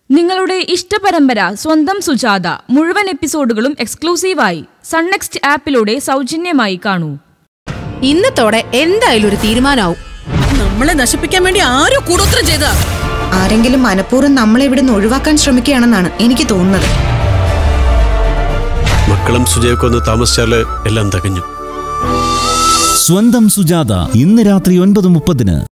നിങ്ങളുടെ ഇഷ്ടപരമ്പര സ്വന്തം സുജാത മുഴുവൻ എപ്പിസോഡുകളും എക്സ്ക്ലൂസീവായി സൺ നെക്സ്റ്റ് ആപ്പിലൂടെ സൗജന്യമായി കാണൂ. ഇന്നത്തോടെ എന്തായാലും ഒരു തീരുമാനമാവും. നമ്മളെ നശിപ്പിക്കാൻ വേണ്ടി ആരോ കൂടോത്രം ചെയ്താ. ആരെങ്കിലും മനഃപൂർവ്വം നമ്മളെ ഇവിടുന്ന് ഒഴിവാക്കാൻ ശ്രമിക്കുകയാണെന്നാണ് എനിക്ക് തോന്നുന്നത്. മക്കളും സുജയൊക്കെ താമസിച്ചാല് എല്ലാം തകഞ്ഞു. സ്വന്തം സുജാത ഇന്ന് രാത്രി 9:30.